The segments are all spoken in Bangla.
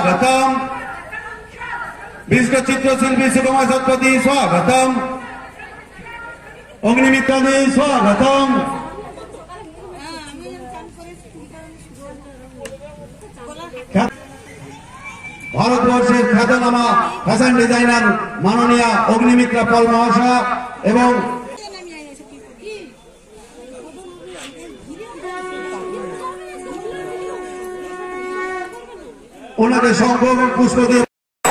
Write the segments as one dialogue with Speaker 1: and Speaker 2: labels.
Speaker 1: स्वागतम। विशिष्ट चित्रशिल्पी सुकुमार सत्पथी स्वागतम। अग्निमित्रादि स्वागतम। भारतवर्षের খ্যাতনামা ফ্যাশন ডিজাইনার মাননীয় অগ্নিমিত্রা পল মহাশয় এবং ওনাকে শঙ্খ এবং পুষ্প দিয়ে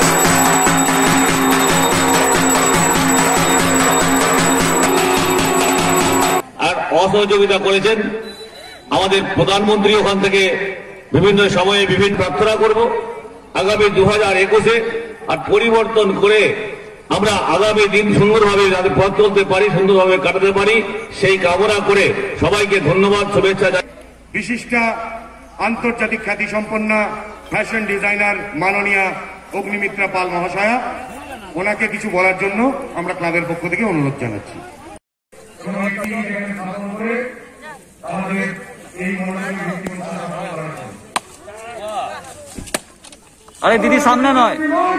Speaker 2: আর অসহযোগিতা করেছেন আমাদের প্রধানমন্ত্রী। ওখান থেকে বিভিন্ন সময়ে বিভিন্ন প্রার্থনা করব আগামী 2021-এ আর পরিবর্তন করে আমরা আগামী দিন সুন্দরভাবে যাতে পথ চলতে পারি, সুন্দরভাবে কাটাতে পারি, সেই কামনা করে সবাইকে ধন্যবাদ, শুভেচ্ছা জানাই।
Speaker 3: বিশিষ্ট আন্তর্জাতিক খ্যাতি সম্পন্ন ফ্যাশন ডিজাইনার মাননীয়া অগ্নিমিত্রা পাল মহাশয়া, ওনাকে কিছু বলার জন্য আমরা ক্লাবের পক্ষ থেকে অনুরোধ জানাচ্ছি।
Speaker 4: আরে দিদি সামনে নয়।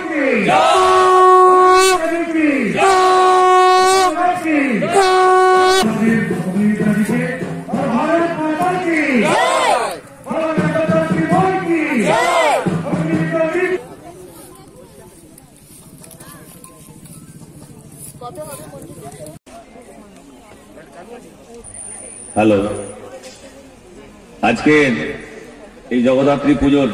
Speaker 2: হ্যালো, আজকে এই জগদ্ধাত্রী পুজোর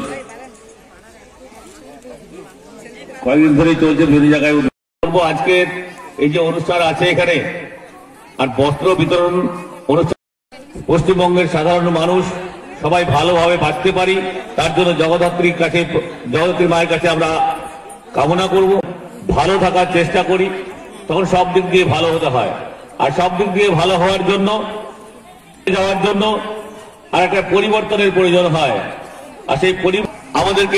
Speaker 2: কয়েকদিন ধরেই চলছে, বিভিন্ন জায়গায় বলবো আজকে এই যে অনুষ্ঠান আছে এখানে আর বস্ত্র বিতরণ অনুষ্ঠান, পশ্চিমবঙ্গের সাধারণ মানুষ সবাই ভালোভাবে বাঁচতে পারি তার জন্য জগদ্ধাত্রীর কাছে, জগদ্ধাত্রী মায়ের কাছে আমরা কামনা করব। ভালো থাকার চেষ্টা করি, তখন সব দিক দিয়ে ভালো হতে হয়। আর সব দিক দিয়ে ভালো হওয়ার জন্য যাওয়ার জন্য আর একটা পরিবর্তনের প্রয়োজন হয়। আর সেই আমাদেরকে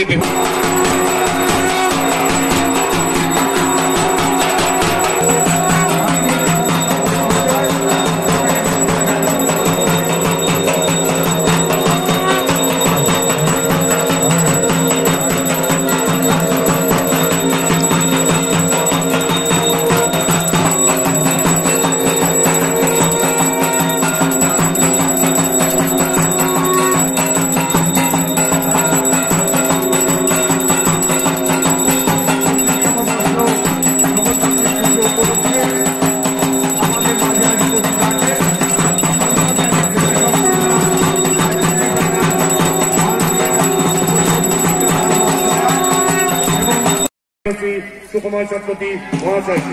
Speaker 3: সুকুমার সত্পথী মহাশয়কে,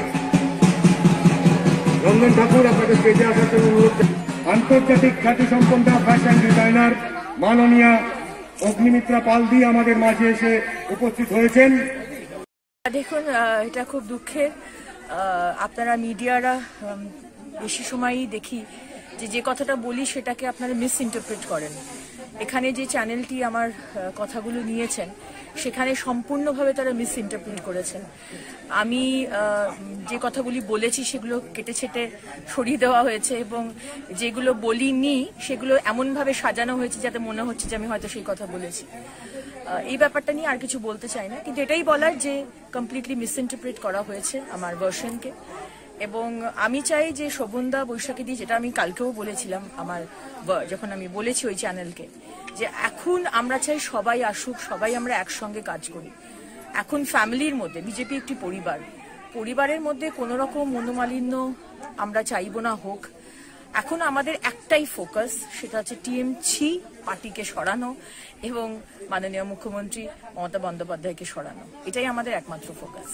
Speaker 3: রঞ্জন ঠাকুর আপনাকে স্টেজে আসার জন্য অনুরোধ। আন্তর্জাতিক খ্যাতি সম্পন্ন ফ্যাশন ডিজাইনার মাননীয়া অগ্নিমিত্রা পালদি আমাদের মাঝে এসে উপস্থিত হয়েছেন।
Speaker 5: দেখুন, এটা খুব দুঃখের। আপনারা মিডিয়ারা বেশি সময়ই দেখি যে কথাটা বলি সেটাকে আপনারা মিস ইন্টারপ্রেট করেন। এখানে যে চ্যানেলটি আমার কথাগুলো নিয়েছেন সেখানে সম্পূর্ণভাবে তারা মিস ইন্টারপ্রেট করেছেন। আমি যে কথাগুলি বলেছি সেগুলো কেটে ছেটে সরিয়ে দেওয়া হয়েছে এবং যেগুলো বলিনি সেগুলো এমনভাবে সাজানো হয়েছে যাতে মনে হচ্ছে যে আমি হয়তো সেই কথা বলেছি। এই ব্যাপারটা নিয়ে আর কিছু বলতে চাই না, কিন্তু এটাই বলার যে কমপ্লিটলি মিস ইন্টারপ্রেট করা হয়েছে আমার ভার্সনকে। এবং আমি চাই যে শোভনদা বৈশাখী দি, যেটা আমি কালকেও বলেছিলাম আমার যখন আমি বলেছি ওই চ্যানেলকে, যে এখন আমরা চাই সবাই আসুক, সবাই আমরা একসঙ্গে কাজ করি। এখন ফ্যামিলির মধ্যে বিজেপি একটি পরিবার, পরিবারের মধ্যে কোনো রকম মনোমালিন্য আমরা চাইব না হোক। এখন আমাদের একটাই ফোকাস, সেটা হচ্ছে টিএমসি পার্টিকে সরানো এবং মাননীয় মুখ্যমন্ত্রী মমতা বন্দ্যোপাধ্যায়কে সরানো। এটাই আমাদের একমাত্র ফোকাস।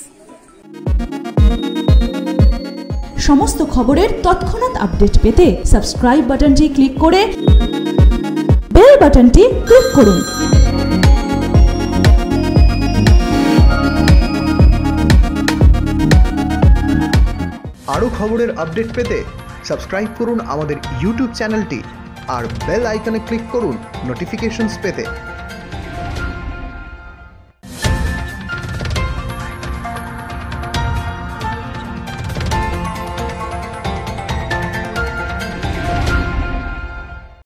Speaker 6: সমস্ত খবরের তৎক্ষণাৎ আপডেট পেতে সাবস্ক্রাইব বাটনটি ক্লিক করে বেল বাটনটি ক্লিক করুন।
Speaker 7: আরও খবরের আপডেট পেতে সাবস্ক্রাইব করুন আমাদের ইউটিউব চ্যানেলটি আর বেল আইকনে ক্লিক করুন নোটিফিকেশনস পেতে।